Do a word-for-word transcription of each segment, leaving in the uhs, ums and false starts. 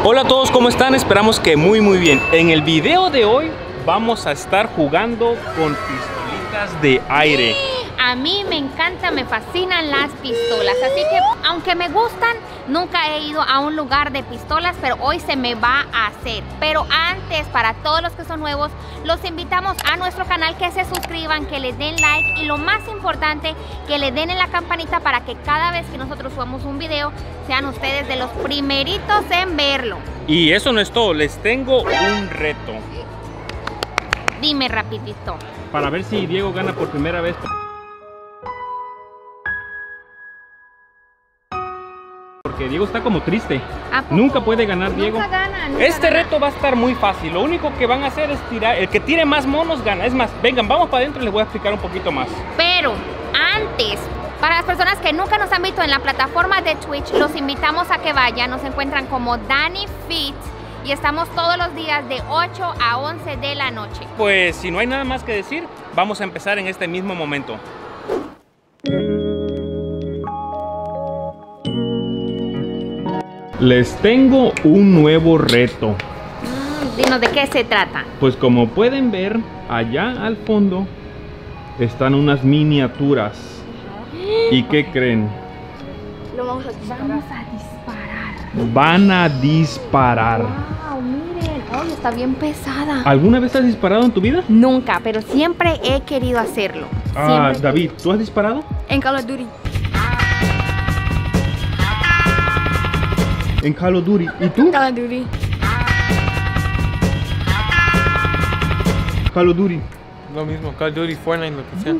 Hola a todos, ¿cómo están? Esperamos que muy muy bien. En el video de hoy vamos a estar jugando con pistolitas de aire. A mí me encanta, me fascinan las pistolas, así que aunque me gustan, nunca he ido a un lugar de pistolas, pero hoy se me va a hacer. Pero antes, para todos los que son nuevos, los invitamos a nuestro canal, que se suscriban, que les den like y lo más importante, que le den en la campanita para que cada vez que nosotros subamos un video, sean ustedes de los primeritos en verlo. Y eso no es todo, les tengo un reto. Dime rapidito. Para ver si Diego gana por primera vez. Porque Diego está como triste. Nunca puede ganar, nunca Diego. Gana, nunca este gana. reto va a estar muy fácil. Lo único que van a hacer es tirar. El que tire más monos gana. Es más, vengan, vamos para adentro y les voy a explicar un poquito más. Pero antes, para las personas que nunca nos han visto en la plataforma de Twitch, los invitamos a que vayan. Nos encuentran como Danny Fit y estamos todos los días de ocho a once de la noche. Pues si no hay nada más que decir, vamos a empezar en este mismo momento. Les tengo un nuevo reto. Mm, dinos de qué se trata. Pues como pueden ver, allá al fondo están unas miniaturas. ¿Y qué creen? Lo vamos a disparar. Vamos a disparar. Van a disparar. Wow, miren. Oh, está bien pesada. ¿Alguna vez has disparado en tu vida? Nunca, pero siempre he querido hacerlo. Ah, Siempre. David, ¿tú has disparado? En Call of Duty. En Call of Duty. ¿Y tú? Call of Duty. Call of Duty. Lo mismo, Call of Duty, Fortnite, lo que sea.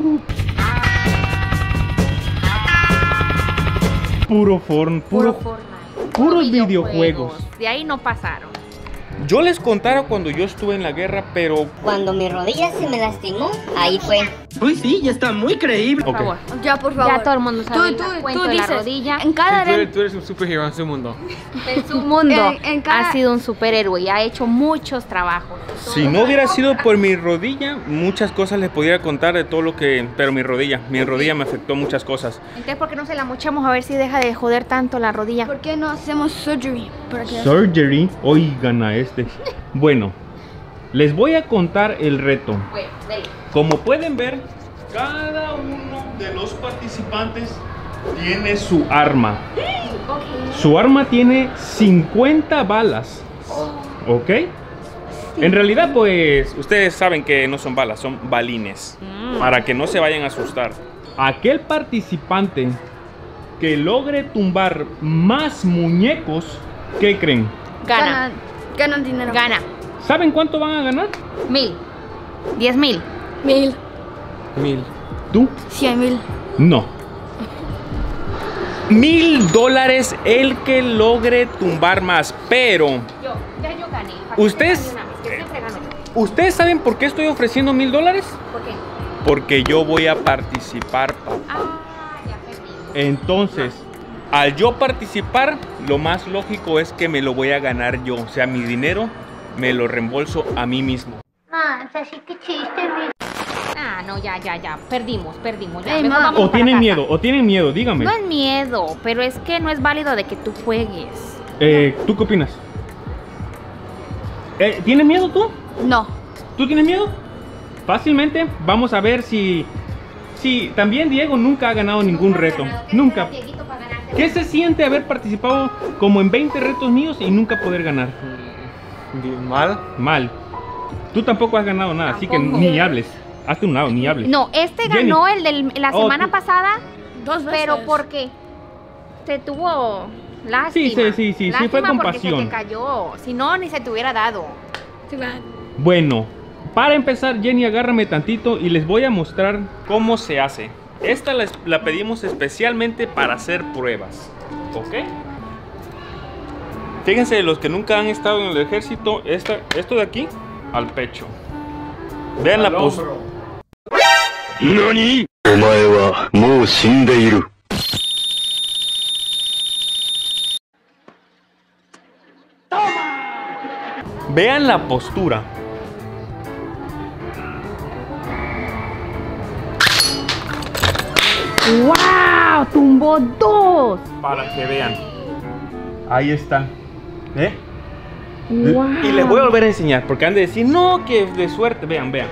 Puro Forn, puro, Puro Fortnite. puros videojuegos. De ahí no pasaron. Yo les contara cuando yo estuve en la guerra, pero... Cuando mi rodilla se me lastimó, ahí fue. Uy, sí, ya está muy creíble. Por Ok. favor. Ya, por favor. Ya todo el mundo sabe Tú, tú, el cuento tú de la dices, rodilla. en cada Sí, tú, arena- eres, tú eres un superhéroe en su mundo. En su mundo En- en cada- ha sido un superhéroe y ha hecho muchos trabajos. Si no hubiera sido por mi rodilla, muchas cosas les pudiera contar de todo lo que... Pero mi rodilla, mi rodilla me afectó muchas cosas. Entonces, ¿por qué no se la mochamos a ver si deja de joder tanto la rodilla? ¿Por qué no hacemos surgery? Para que Surgery, oigan a este. Bueno, les voy a contar el reto. Bueno, dele. Como pueden ver, cada uno de los participantes tiene su arma. Su arma tiene cincuenta balas. ¿Ok? En realidad, pues, ustedes saben que no son balas, son balines. Para que no se vayan a asustar. Aquel participante que logre tumbar más muñecos, ¿qué creen? Gana. ganan, ganan dinero. Gana. ¿Saben cuánto van a ganar? Mil. Diez mil. Mil, Mil. ¿Tú? cien mil. No. Mil dólares el que logre tumbar más, pero... Yo, ya yo gané. Ustedes- Que siempre gano yo. ¿Ustedes saben por qué estoy ofreciendo mil dólares? ¿Por qué? Porque yo voy a participar, papá. Ah, ya perdí. Entonces, al yo participar, lo más lógico es que me lo voy a ganar yo. O sea, mi dinero me lo reembolso a mí mismo. Ah, así que chiste, mi. Ah, no, ya, ya, ya. Perdimos, perdimos. Ya, Ey, mejor ma. vamos ¿O para tienen casa. miedo? ¿O tienen miedo? Dígame. No es miedo, pero es que no es válido de que tú juegues. Eh, ¿Tú qué opinas? Eh, ¿Tienes miedo tú? No. ¿Tú tienes miedo? Fácilmente vamos a ver si... Si también Diego nunca ha ganado ningún reto. Nunca. ¿Qué se siente haber participado como en veinte retos míos y nunca poder ganar? Bien, mal. Mal. Tú tampoco has ganado nada, así que Tampoco. ni hables. Hazte un lado, ni hables. No, este Jenny. ganó el de la Oh, semana tú- pasada, Dos veces. pero ¿por qué? Se tuvo lástima. Sí, sí, sí, sí, sí, Lástima fue con porque pasión. se te cayó, si no, ni se te hubiera dado. Too bad. Bueno, para empezar, Jenny, agárrame tantito y les voy a mostrar cómo se hace. Esta la, la pedimos especialmente para hacer pruebas, ¿ok? Fíjense, los que nunca han estado en el ejército, esta, esto de aquí, al pecho. Vean la postura. ¿Nani? お前はもう死んでいる。 Vean la postura. ¡Wow! ¡Tumbó dos! Para que vean. Ahí está. ¿Eh? Wow. Y les voy a volver a enseñar, porque han de decir, no, que de suerte. Vean, vean.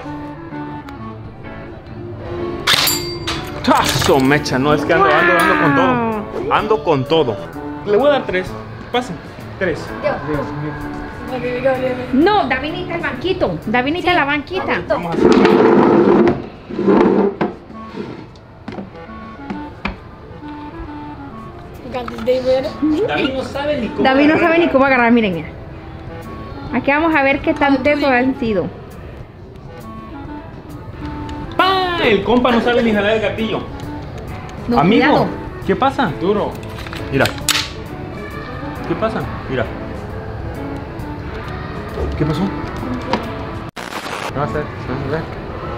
¡Tazo, mecha! No, es que ando, ando, ando con todo. Ando con todo. Le voy a dar tres. Pasen. Tres. No, David necesita el banquito. David necesita la banquita. Vamos a hacer. David no sabe ni cómo David no agarrar. sabe ni cómo agarrar, miren. Mira. Aquí vamos a ver qué tan tesos han sido. ¡Pah! El compa no sabe ni jalar el gatillo. No, Amigo, cuidado. ¿qué pasa? Duro. Mira. ¿Qué pasa? Mira. ¿Qué pasó? No sé. No sé.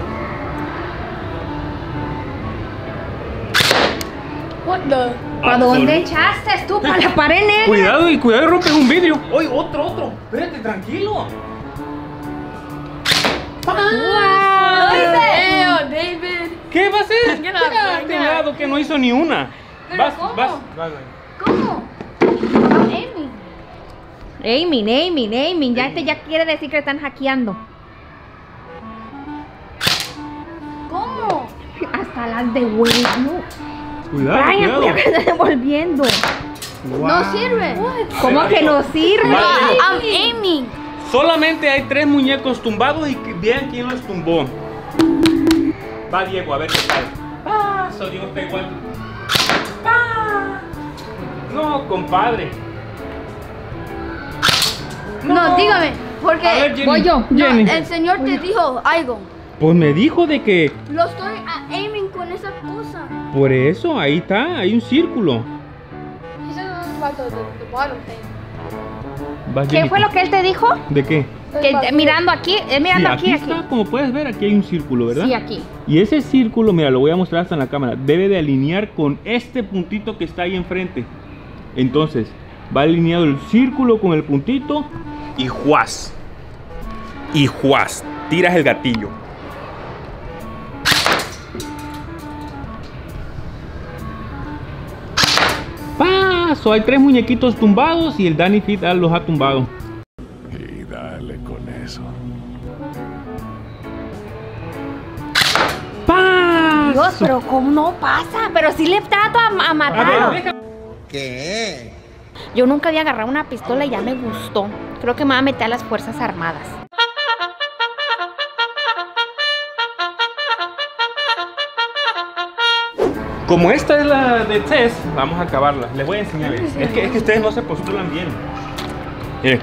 What the? ¿Para dónde echaste tú? Para la pared negra. Cuidado y cuidado y rompes un vidrio. ¡Oye, otro, otro! Espérate, tranquilo. Wow. Ew, David. ¿Qué va a hacer? Get up, Ah, get este up. lado que no hizo ni una. Vas, ¿cómo? vas. ¿Cómo? Amy. Aiming, aiming, aiming. Ya este ya quiere decir que le están hackeando. ¿Cómo? Hasta las de huevo. Cuidado, Brian, cuidado. cuidado que está devolviendo. No sirve. ¿Cómo que no sirve? Vale. I'm aiming. Solamente hay tres muñecos tumbados y que vean quién los tumbó. Va Diego, a ver qué tal. Ah, so Diego está igual. Ah. No, compadre. No, dígame. Porque A ver, Jenny. Voy yo. no, Jenny. el señor te dijo algo. Pues me dijo de que Lo estoy a- aiming con esa cosa. por eso ahí está, hay un círculo. He said it was about the, the, the bottom thing. Va, ¿Qué Jenny. fue lo que él te dijo? ¿De qué? Que eh, mirando aquí, eh, Sí, mirando aquí aquí, aquí. está, como puedes ver, aquí hay un círculo, ¿verdad? Sí, aquí. Y ese círculo, mira, lo voy a mostrar hasta en la cámara, debe de alinear con este puntito que está ahí enfrente. Entonces, va alineado el círculo con el puntito y juaz. Y juaz, tiras el gatillo. Paso, hay tres muñequitos tumbados y el Danny Fit los ha tumbado. Y dale con eso. Paso. Dios, pero ¿cómo no pasa? Pero sí le trato a, a A matarlo. ver, deja- Yo nunca había agarrado una pistola y ya me gustó. Creo que me voy a meter a las Fuerzas Armadas. Como esta es la de test, vamos a acabarla. Les voy a enseñar. Es que, es que ustedes no se postulan bien. Miren.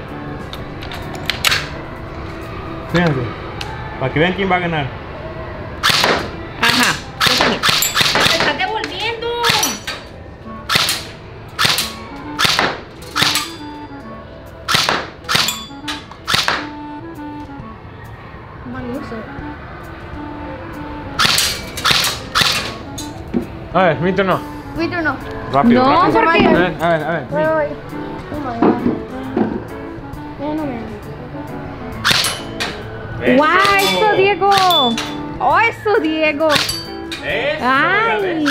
Fíjense. Para que vean quién va a ganar. Ajá. ¡Te estás devolviendo! A ver, mi turno. We don't know. Rápido, No, rápido. porque- A ver, a ver, a ver. Wait, wait, wait. Oh my god. No, no, man. ¡Guau! ¡Eso, Diego! ¡Oh, eso, Diego! Eso, ¡Ay!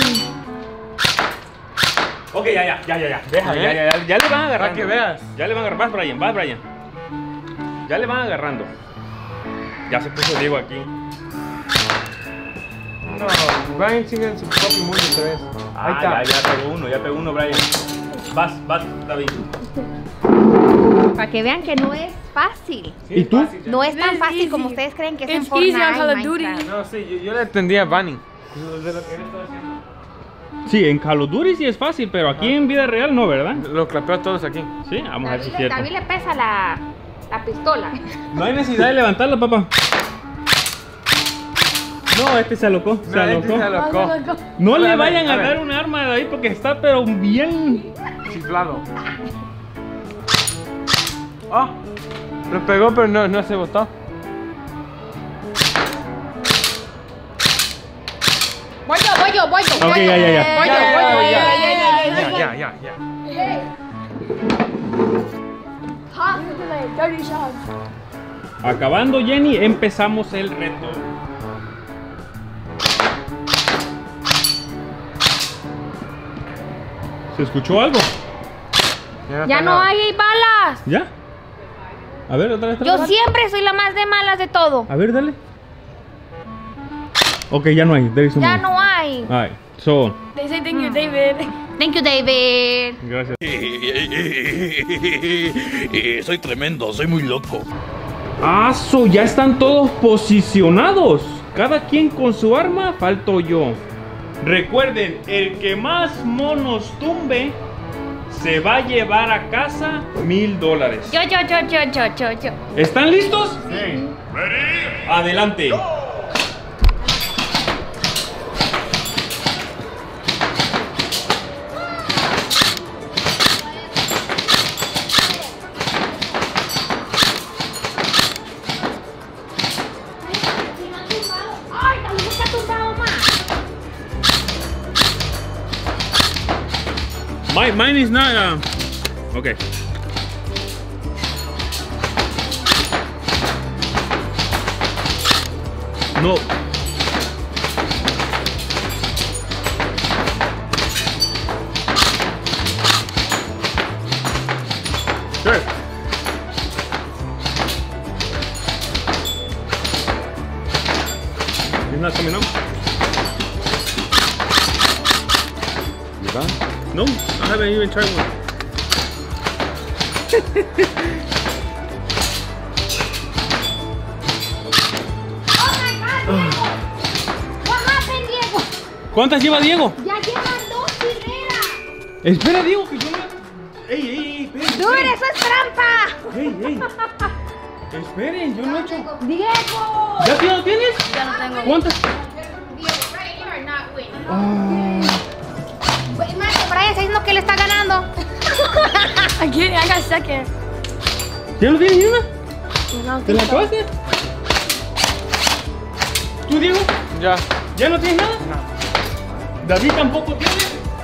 Ok, ya, ya, ya, ya, ya. Deja, ya, ya, ya, ya le van agarrando. Para que veas. Ya le van a agarrar. Vas, Brian, vas, Brian. Ya le van agarrando. Ya se puso Diego aquí. No, Brian sigue en su propio mundo otra vez. Ahí Ah, está. ya, ya pegó uno, ya pegó uno, Brian. Vas, vas, David. Para que vean que no es fácil. Sí, ¿Y tú? fácil, ya. No es tan It's fácil easy. como ustedes creen que es en It's Fortnite. easy on Call of Duty. Minecraft. No, sí, yo, yo le entendía a Bunny. De lo que él estaba haciendo. Sí, en Call of Duty sí es fácil, pero aquí en vida real no, ¿verdad? Lo clapeó a todos aquí. Sí, vamos a ver si es David, cierto. David le pesa la, la pistola. No hay necesidad de levantarla, papá. No, este se alocó, se No, este alocó. se alocó. No A ver, le a ver, vayan a a ver. dar un arma de ahí porque está pero bien. Chiflado. Oh, lo pegó, pero no, no se botó. Voy yo, voy yo, voy yo. Ok, voy ya, yo. ya, ya. Voy yo, voy yo, voy yo, voy yo, voy yo, voy yo. Ya, ya, ya, ya. Hot. Like thirty shots. Acabando, Jenny, empezamos el reto. ¿Se escuchó algo? Ya no hay balas. ¿Ya? A ver, otra vez. Yo siempre soy la más de malas de todo. A ver, dale. Ok, ya no hay. There is Ya more. no hay. Alright, so. They say thank you, David. Thank you, David. Gracias. Soy tremendo, soy muy loco. Ah, so, ya están todos posicionados. Cada quien con su arma, falto yo. Recuerden, el que más monos tumbe se va a llevar a casa mil dólares. Yo, yo, yo, yo, yo, yo, yo. ¿Están listos? Sí. Adelante. Ay, también está tumbado más. My, mine is not. Uh, okay. No. Sure. He's not coming up. You done? No, I haven't even tried one. What happened, Diego? ¿Cuántas lleva Diego? Ya llevan dos carreras. Espera, Diego, que yo me... ¡Ey, ey, ey! Esperen, Dude, eso es trampa. ¡Ey, ey! Esperen, yo no he hecho... Diego. ¿Ya tío, lo tienes? Ya no tengo. ¿Cuántas? Pues, Marco, Brian está diciendo que él está ganando. I get it. I got second. ¿Ya lo tienes, Irma? No, ¿Te la acabaste? ¿Tú, Diego? Ya. ¿Ya no tienes nada? No. ¿David tampoco tiene?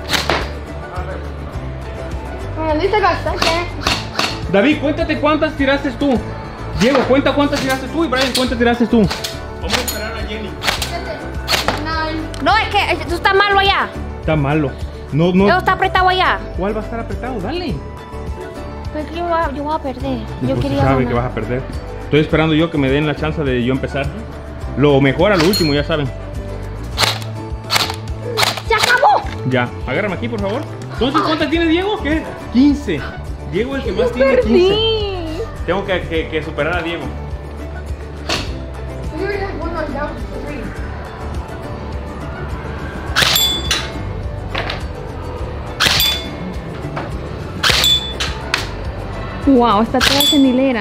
Well, at least I got second. David, cuéntate cuántas tiraste tú. Diego, cuenta cuántas tiraste tú. Y Brian, cuántas tiraste tú. Vamos a esperar a Jenny. No, es que eh, tú estás malo allá. Está malo. No, Eso no. está apretado allá. ¿Cuál va a estar apretado? Dale. Pues yo, voy a- yo voy a perder. Yo Pues quería sabe ganar. que vas a perder. Estoy esperando yo que me den la chance de yo empezar. Lo mejor a lo último, ya saben. ¡Se acabó! Ya, agárrame aquí, por favor. Entonces, ¿cuántas tiene Diego? ¿Qué? quince. Diego es el que más tiene, quince. Perdí. Tengo que, que- que superar a Diego. We already have one on down to three. Wow, está toda en hilera.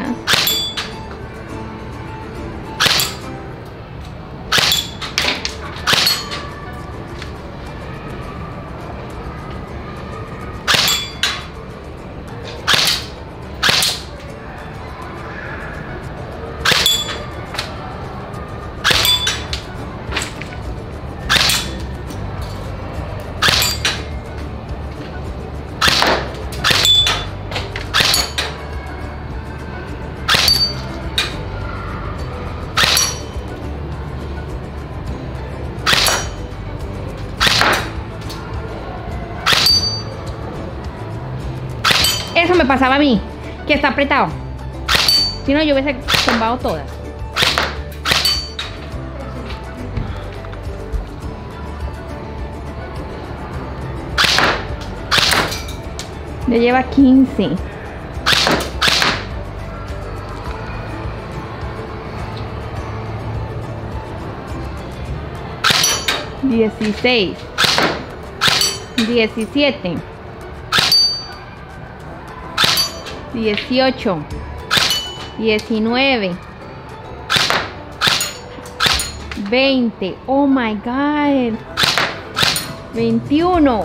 Eso me pasaba a mí, que está apretado. Si no, yo hubiese tumbado todas. Ya lleva quince. dieciséis. diecisiete. dieciocho, diecinueve, veinte, oh my god, veintiuno,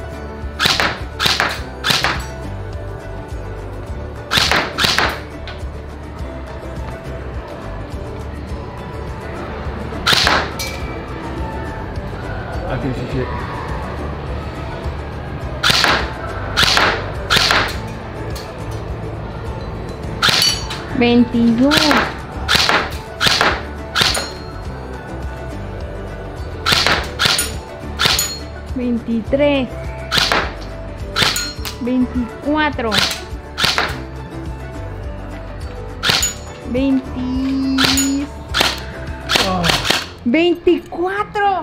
I can see shit. veintidós, veintitrés, veinticuatro, veinte. Oh. veinticuatro.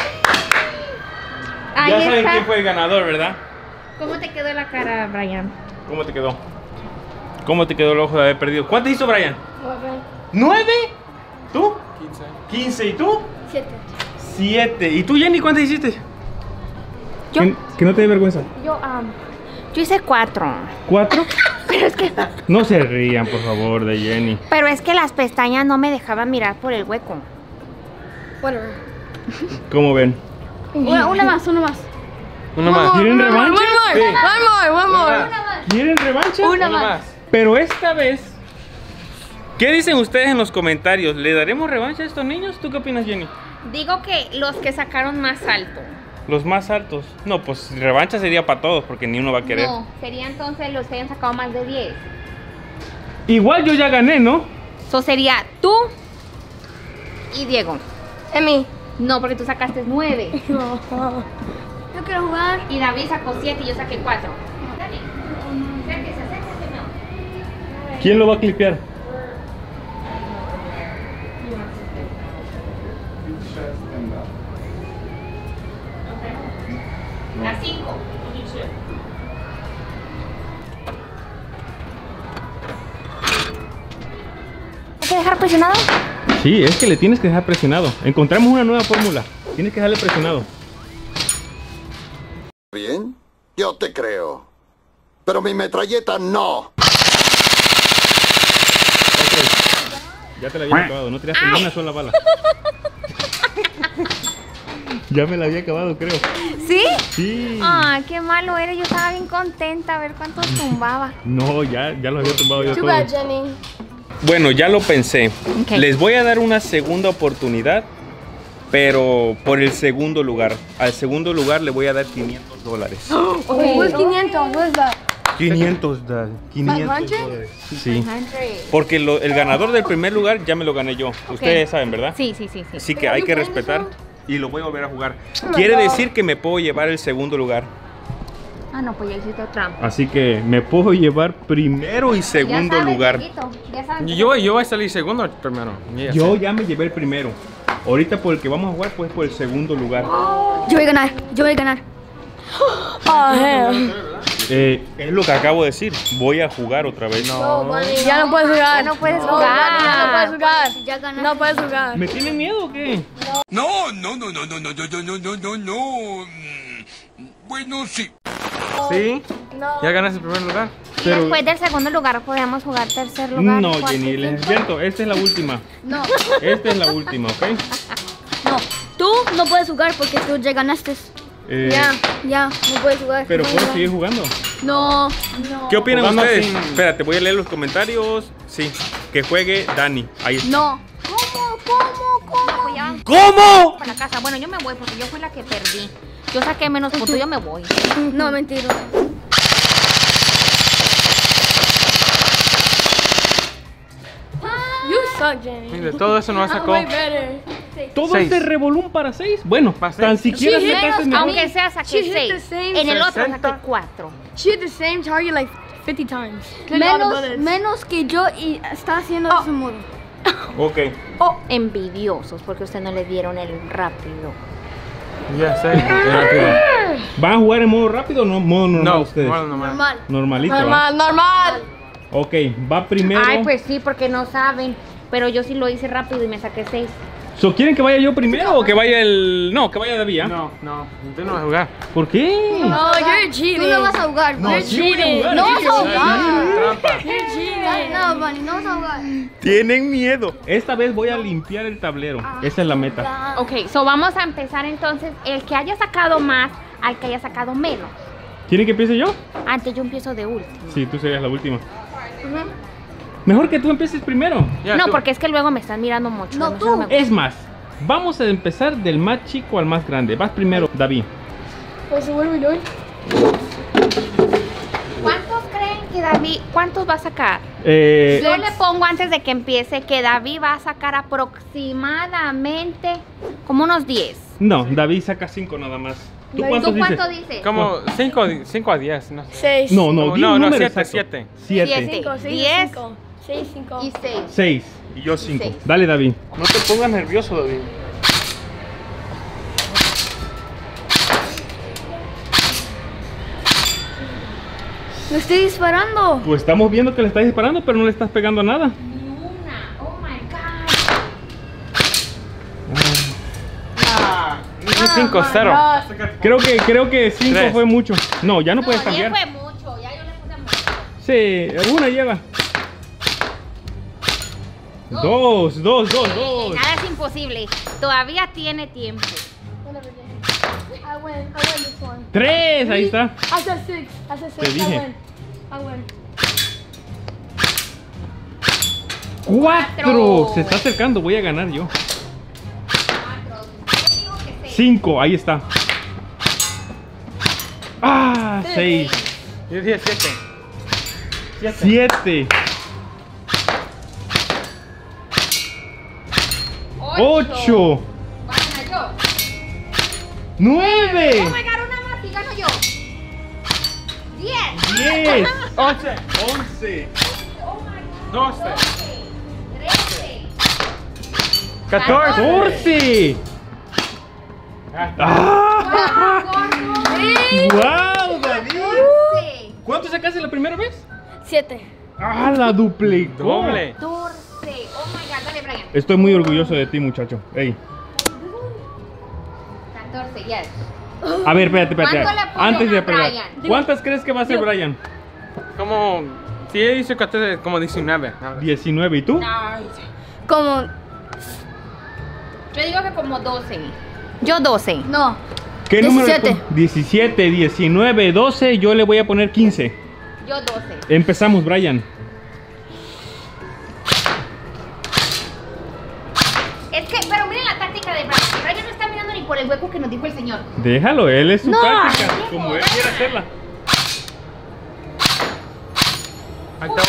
Ahí Ya saben está. quién fue el ganador, ¿verdad? ¿Cómo te quedó la cara, Brian? ¿Cómo te quedó? ¿Cómo te quedó el ojo de haber perdido? ¿Cuánto hizo Brian? ¿Nueve? ¿Tú? quince. ¿Quince? ¿Y tú? Siete. Siete. ¿Y tú, Jenny, cuántas hiciste? Yo, Que, que no te dé vergüenza. yo, um, yo hice cuatro. ¿Cuatro? Pero es que, No se rían, por favor, de Jenny. pero es que las pestañas no me dejaban mirar por el hueco. Whatever. ¿Cómo ven? Una, una más, una más. Uno más. ¿Quieren revancha? One more, Sí. one more, one more. ¿Quieren revancha? Una Uno más. más. Pero esta vez, ¿qué dicen ustedes en los comentarios? ¿Le daremos revancha a estos niños? ¿Tú qué opinas, Jenny? Digo que los que sacaron más alto. Los más altos. No, pues revancha sería para todos porque ni uno va a querer. No, sería entonces los que hayan sacado más de diez. Igual yo ya gané, ¿no? Eso sería tú y Diego. Emi. No, porque tú sacaste nueve. No. Yo quiero jugar. Y David sacó siete y yo saqué cuatro. Dale. Acérquese, acérquese, no. ¿Quién lo va a clipear? A cinco. ¿Hay que dejar presionado? Sí, es que le tienes que dejar presionado. Encontramos una nueva fórmula. Tienes que dejarle presionado. Bien, yo te creo. Pero mi metralleta no. Ya te la había acabado, no tiraste ni una sola bala. Ya me la había acabado, creo. ¿Sí? Sí. Ay, qué malo eres. Yo estaba bien contenta a ver cuántos tumbaba. No, ya, ya lo había tumbado yo Too todo. bad, Jenny. Bueno, ya lo pensé. Ok. Les voy a dar una segunda oportunidad, pero por el segundo lugar. Al segundo lugar le voy a dar quinientos dólares. Okay, where's quinientos? Where's that? quinientos, da- quinientos ¿quinientos? dólares. Sí. Porque lo- el ganador del primer lugar ya me lo gané yo. Ustedes saben, ¿verdad? Sí, sí, sí, sí. Así que hay que respetar y lo voy a volver a jugar. Quiere decir que me puedo llevar el segundo lugar. Ah, no, pues ya hiciste trampa. Así que me puedo llevar primero y segundo Ya sabes, lugar. Dieguito, ya sabes. Y Yo, yo voy a salir segundo primero. Ya Yo sé. ya me llevé el primero. Ahorita por el que vamos a jugar, pues por el segundo lugar. Yo voy a ganar. Yo voy a ganar. Oh, hell. Eh, es lo que acabo de decir. Voy a jugar otra vez. Ya no puedes jugar. Ya no puedes No, jugar. ya no puedes jugar. Ya ganaste. No puedes jugar. ¿Me tienen miedo o qué? No, no, no, no, no, no, no, no, no, no, no. Mm, Bueno, sí. Sí. No. Ya ganaste el primer lugar. Y después del segundo lugar podemos jugar tercer lugar. No, cuarto, Jenny, les quinto. advierto, esta es la última. No. Esta es la última, ¿ok? No. Tú no puedes jugar porque tú ya ganaste. Eh, Ya, ya, no puedes jugar. Pero No puedo puedes seguir jugar. jugando. No. No. ¿Qué opinan Jugando ustedes? sin- Espérate, voy a leer los comentarios. Sí, que juegue Dani. Ahí está. No. ¿Cómo? ¿Cómo? ¿Cómo? Pues ya van ¿Cómo? para la casa. Bueno, yo me voy porque yo fui la que perdí. Yo saqué menos puntos, yo me voy. No, mentira. You suck, Jenny. Y de todo eso no sacó. Way better. ¿Todo Seis. este revolún para seis? Bueno, Para tan seis. siquiera Sí, sacaste menos, mejor. Aunque sea saqué She hit the seis. same En el otro sesenta. saqué cuatro. She hit the same target like fifty times. Menos, menos que yo y está haciendo Oh. su muro. Ok. Oh, envidiosos porque ustedes no le dieron el rápido. Ya sé. Rápido. ¿Van a jugar en modo rápido o no modo normal No, ustedes? no, no, no. Normal. Normalito. ¿va? Normal, normal. Ok, va primero. Ay, pues sí, porque no saben. Pero yo sí lo hice rápido y me saqué seis. So, ¿quieren que vaya yo primero o que vaya el...? No, que vaya David, ¿ah? No, no. Tú no vas a jugar. ¿Por qué? No, you're cheating. Tú no vas a jugar. No, You're sí voy a cheating. jugar, No sí vas que a voy a jugar. Trampa. You're cheating. No, Bunny, no vas a jugar. Tienen miedo. Esta vez voy a limpiar el tablero. Esa es la meta. Ok, so vamos a empezar entonces. El que haya sacado más al que haya sacado menos. ¿Quieren que empiece yo? Antes yo empiezo de último. Sí, tú serías la última. Mejor que tú empieces primero. Ya, No, tú. porque es que luego me están mirando mucho. No, a mí eso tú. me gusta. Es más, vamos a empezar del más chico al más grande. Vas primero, David. Wait, so what are we doing? ¿Cuántos creen que David, cuántos va a sacar? Eh, Yo le pongo antes de que empiece que David va a sacar aproximadamente como unos diez. no, David saca cinco nada más. ¿Tú ¿Tú cuántos ¿Tú dices? cuánto dices? Como cinco a diez, no sé. Seis. No, no, No, di no, un no, número siete, exacto. siete. Siete. Siete. Cinco, seis, diez. cinco. seis, cinco. y seis. seis. Y yo cinco. seis. Dale, David. No te pongas nervioso, David. ¡Me estoy disparando! Pues estamos viendo que le estás disparando, pero no le estás pegando a nada. Ni una. Oh my God. Un cinco cero. Creo que creo que cinco Tres. fue mucho. No, ya no, No, puedes diez cambiar. fue mucho. Ya yo le puse mucho. Sí, una lleva. Dos, dos, dos, dos. Nada es imposible. Todavía tiene tiempo. Whatever, Jenny. I win. I win this one. Tres, ahí está. I said six. I said Te six. I dije. win. I win. Cuatro. Cuatro. Se está acercando, voy a ganar yo. Cuatro. Yo digo que seis. Cinco, ahí está. Ah, seis. Yo dije siete. Siete. Siete. Ocho. Va a ganar yo. Nueve. Oh my God, una más y gano yo. Diez. Diez. Once. Once. Oh my God. Doce. Trece. Catorce. Catorce. ¡Ah! ¡Wow, David! Catorce. ¿Cuánto sacaste la primera vez? Siete. ¡Ah, la duplicó! Doble. Catorce. Oh my God, dale, Brian. Estoy muy orgulloso de ti, muchacho. Ey. catorce, yes. A ver, espérate, espérate. ¿Cuánto le ponen Antes de a pegar. Brian? ¿Cuántas crees que va a ser Brian? Como. Si él dice catorce, como diecinueve. diecinueve. ¿Y tú? Como... Yo digo que como doce. Yo doce. No. ¿Qué número? le diecisiete. pon- diecisiete, diecinueve, doce. Yo le voy a poner quince. Yo doce. Empezamos, Brian. Es que, pero miren la táctica de Brian. Brian no está mirando ni por el hueco que nos dijo el señor. Déjalo, él es su No, táctica. Diego, Como él dale. quiere hacerla. Ahí está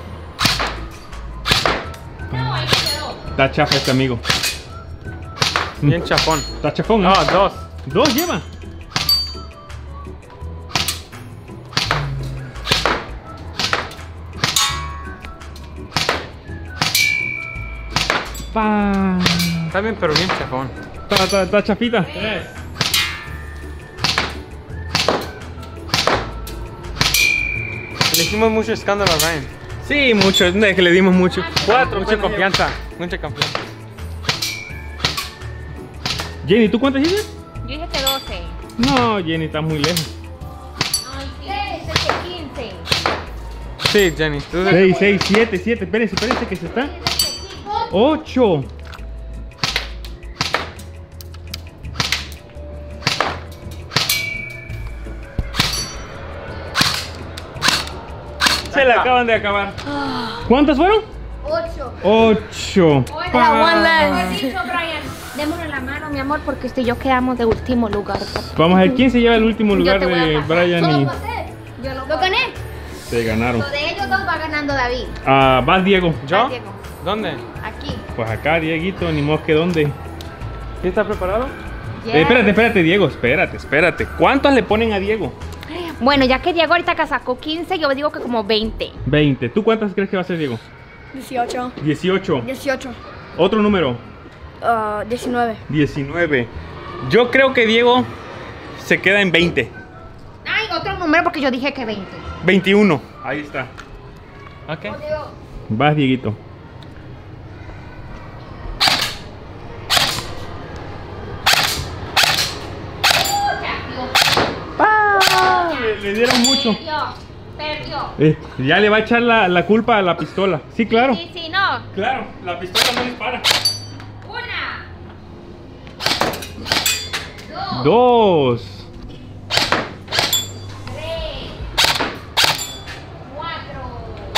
uno. No, ahí se quedó. Está chafa este amigo. Bien chapón. Está chafón, ¿no? No, dos. Dos lleva. Pa. Está bien, pero bien chapón. Está, está, está chafita. Le hicimos mucho escándalo a Ryan. Sí, mucho. Es que le dimos mucho. Cuatro. Mucha confianza. Mucha confianza. Jenny, ¿tú cuántas dices? Yo dije que doce. No, Jenny, está muy lejos. Ay, sí, dice que quince. Sí, Jenny. Tú de... seis, seis, siete, siete. Espérense, espérense que se está. ocho. Se le acaban de acabar. ¿Cuántas fueron? Ocho. Ocho. Oiga, Pa. one less. Dicho, Brian, démosle la mano, mi amor, porque usted y yo quedamos de último lugar. Vamos a ver quién se lleva el último Yo lugar te voy a de pasar. Brian y Yo lo, ¿Lo gané? se ganaron. Lo de ellos dos va ganando David. Ah, vas, Diego. ¿Yo? Ay, Diego, ¿Dónde? aquí. Pues acá, Dieguito, ni modo que dónde. ¿Sí está preparado? Yes. Eh, espérate, espérate, Diego, espérate, espérate. ¿Cuántos le ponen a Diego? Bueno, ya que Diego ahorita que sacó quince, yo digo que como veinte. veinte. ¿Tú cuántas crees que va a ser, Diego? Dieciocho. dieciocho. Dieciocho. Otro número. Uh, diecinueve. diecinueve. Yo creo que Diego se queda en veinte. Ay, otro número porque yo dije que veinte. veintiuno. Ahí está. Ok. Vas, Dieguito. Le, le dieron mucho. Perdió, perdió. Eh, ya le va a echar la, la culpa a la pistola. Sí, claro. Sí, sí, no. Claro, la pistola no dispara. Una. Dos. Dos. Tres. Cuatro.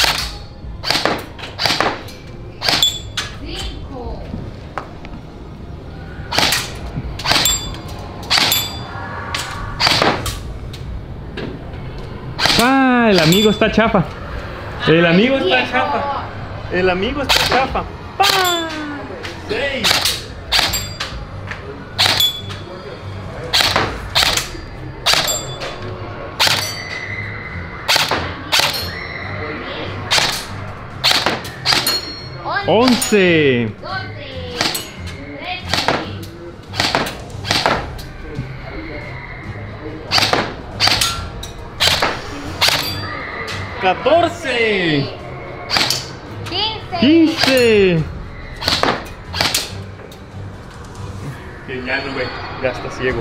Cinco. Ah, el amigo está chafa. El Ay, amigo está viejo. chafa. El amigo está chafa. ¡Pam! Seis. once. catorce. quince. Que ya no ve, ya está ciego.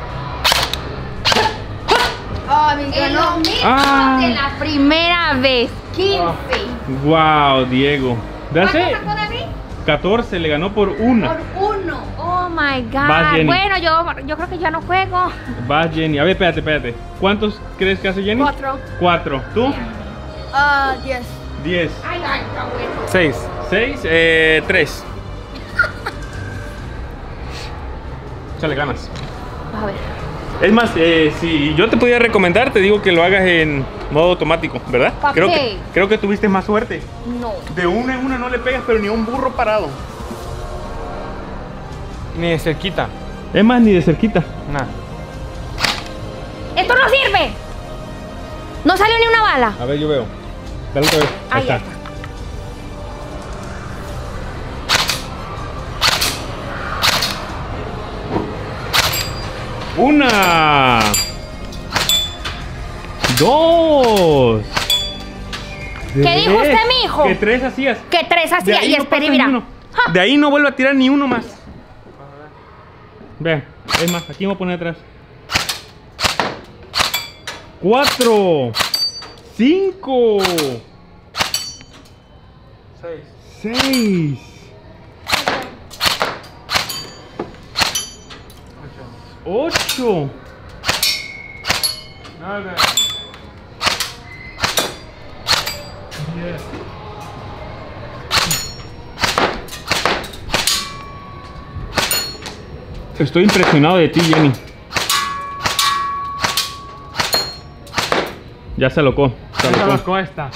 Ah, me Es lo ganó. mismo Ah. de la primera vez. quince. Wow, Diego. ¿Cuánto That's it. sacó David? catorce, le ganó por una. Por uno. Oh my Vas, god. Jenny. Bueno, yo, yo creo que ya no juego. Va Jenny. A ver, espérate, espérate. ¿Cuántos crees que hace Jenny? Cuatro. Cuatro. ¿Tú? Ah, diez. Diez. Ay, ay, está bueno. Seis. Seis. Eh, tres. Échale ganas. A ver. Es más, eh, si yo te pudiera recomendar, te digo que lo hagas en modo automático, ¿verdad? ¿Pa' Creo qué? que, creo que tuviste más suerte. No. De una en una no le pegas, pero ni a un burro parado. Ni de cerquita. Es más, ni de cerquita. Nada. ¡Esto no sirve! No salió ni una bala. A ver, yo veo. Dale otra vez. Ahí Ahí está. está. Una. Dos. ¿Qué dijo Tres. usted, mijo? Que tres hacías. Que tres De hacía ahí y no espere, pasa mira. ni uno. Ja. De ahí no vuelvo a tirar ni uno más. Vean, es más, aquí voy a poner atrás. Cuatro. Cinco. Seis. Seis. Ocho. Nueve. Diez. Estoy impresionado de ti, Jenny. Ya se alocó. Se Esta alocó. lo cuesta.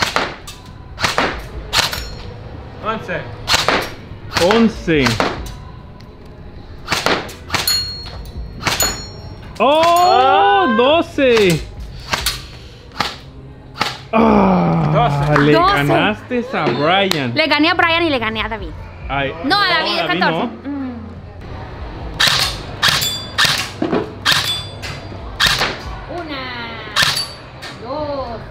Once. Once. ¡Oh! Doce. Ah, Doce. le Doce. ganaste a Brian. Le gané a Brian y le gané a David. Ay, No, a David, es catorce. no. Mm. Una, dos.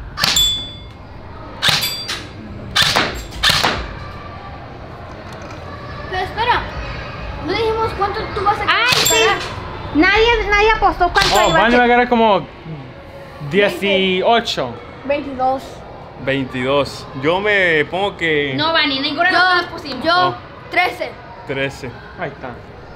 Pero espera. No dijimos cuánto tú vas a ¡Ay, sí! ganar. Nadie, nadie apostó cuánto Oh, iba a van a ser. ganar como dieciocho. veintidós. veintidós. Yo me pongo que No, Vani, ninguna de Yo, nosotros pusimos. yo, Oh. trece. trece. Ahí está.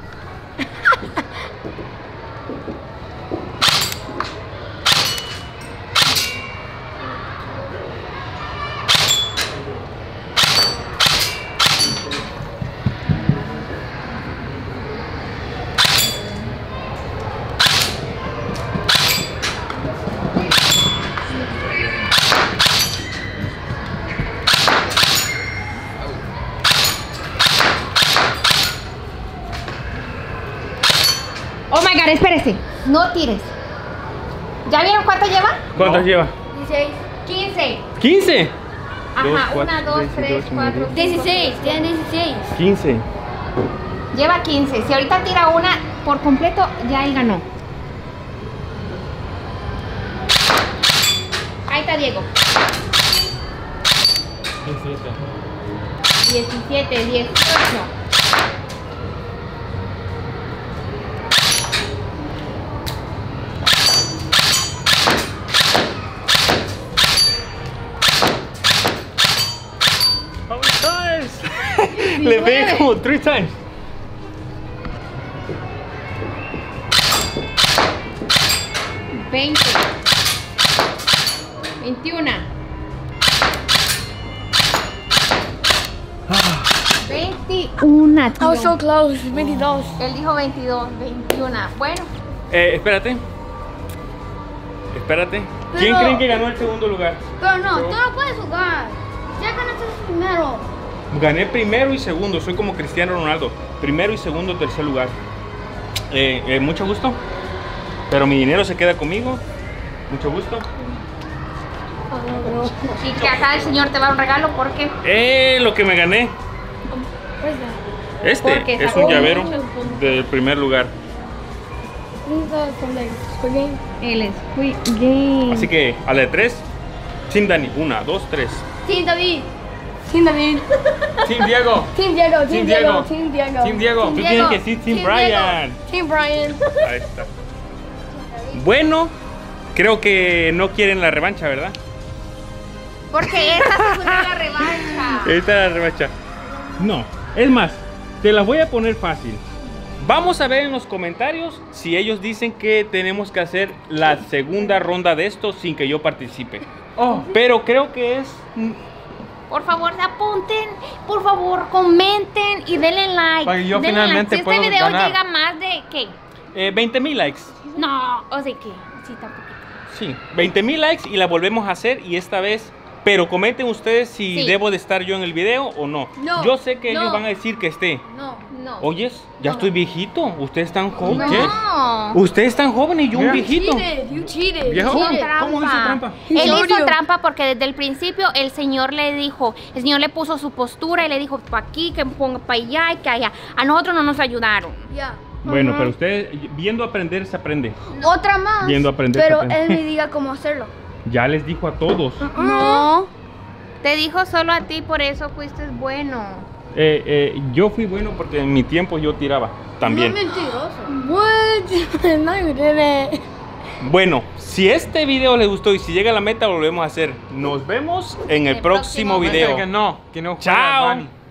Oh my god, espérese. No tires. ¿Ya vieron cuánto lleva? ¿Cuántos No. lleva? dieciséis. quince. quince. Ajá, Dos, cuatro, una, dos, seis, tres, siete, ocho, cuatro, nueve, cinco, dieciséis. Tienen dieciséis. quince. Lleva quince. Si ahorita tira una por completo, ya él ganó. Ahí está Diego. diecisiete, dieciocho. How many times? Le pegué como three times. veinte. veintiuno. veintiuno. I was so close. veintidós. Él dijo veintidós, veintiuno. Bueno, Eh, espérate. Espérate. ¿Quién Pero- creen que ganó el segundo lugar? Pero no, tú no puedes jugar. Ya ganaste primero. Gané primero y segundo. Soy como Cristiano Ronaldo. Primero y segundo, tercer lugar. Eh, eh, mucho gusto. Pero mi dinero se queda conmigo. Mucho gusto. y que acá el señor te va a dar un regalo porque Eh, lo que me gané. Este Porque es está un como llavero mucho. del primer lugar. These are from the Squid Game. El Squid Game. Así que a la de tres, Team Dani, una, dos, tres. Team David. Team David. Team Diego. Team Diego. Team Team Diego. Diego. Team Diego. Team Diego. Tú Diego. tienes que decir Team Team Brian. Diego. Team Brian. Ahí está. Bueno, creo que no quieren la revancha, ¿verdad? Porque esta se fue la revancha. Esta es la revancha. No, es más, te las voy a poner fácil. Vamos a ver en los comentarios si ellos dicen que tenemos que hacer la segunda ronda de esto sin que yo participe. Oh. Pero creo que es... Por favor, apunten, por favor, comenten y denle like. Para que yo denle finalmente like. Si puedo este video ganar. llega más de, ¿qué? eh, veinte mil likes. No, o sea, ¿qué? Sí, tampoco. Sí, veinte mil likes y la volvemos a hacer y esta vez... Pero comenten ustedes si Sí. debo de estar yo en el video o no. No, Yo sé que no. ellos van a decir que esté. No. No. Oyes, ya estoy viejito. Ustedes están jóvenes. No. Ustedes están jóvenes y yo un Mira. viejito. Cheated. You cheated. Viejo. You cheated. ¿Cómo hizo trampa? Él hizo Osorio. trampa porque desde el principio el señor le dijo, el señor le puso su postura y le dijo para aquí, que ponga para allá y que allá. A nosotros no nos ayudaron. Ya. Bueno, pero ustedes viendo aprender se aprende. Otra más. Viendo aprender, Pero aprender. él me diga cómo hacerlo. Ya les dijo a todos. No. Te dijo solo a ti, por eso fuiste bueno. Eh, eh, yo fui bueno porque en mi tiempo yo tiraba también. No es mentiroso. What? No, you didn't. Bueno, si este video les gustó y si llega a la meta, lo volvemos a hacer. Nos vemos en el, El próximo próximo video. Que no, que no juega Chao. Bunny.